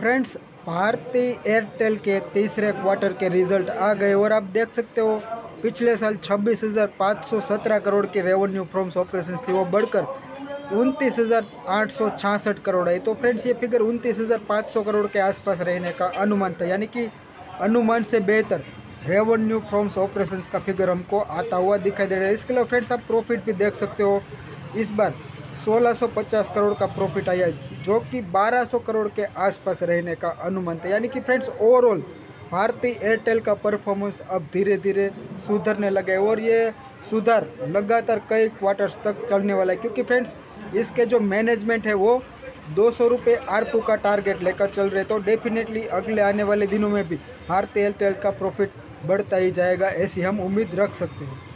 Friends, Bharti Airtel के तीसरे quarter के रिजल्ट आ गए और आप देख सकते हो पिछले साल 26,517 करोड़ की रेवेन्यू फ्रॉम ऑपरेशंस थी, वो बढ़कर 29,866 करोड़ है। तो फ्रेंड्स, ये फिगर 29,500 करोड़ के आसपास रहने का अनुमान था, यानी कि अनुमान से बेहतर रेवेन्यू फ्रॉम ऑपरेशंस का फिगर हमको आता हुआ दिखाई दे रहा है। इसके अलावा फ्रेंड्स, आप प्रॉफिट भी देख सकते हो, इस बार 1650 करोड़ का प्रॉफिट आया, जो कि 1200 करोड़ के आसपास रहने का अनुमान था। यानी कि फ्रेंड्स, ओवरऑल भारती एयरटेल का परफॉर्मेंस अब धीरे धीरे सुधरने लगा है और ये सुधार लगातार कई क्वार्टर्स तक चलने वाला है, क्योंकि फ्रेंड्स इसके जो मैनेजमेंट है वो 200 रुपये आरपू का टारगेट लेकर चल रहे। तो डेफिनेटली अगले आने वाले दिनों में भी भारती एयरटेल का प्रॉफिट बढ़ता ही जाएगा, ऐसी हम उम्मीद रख सकते हैं।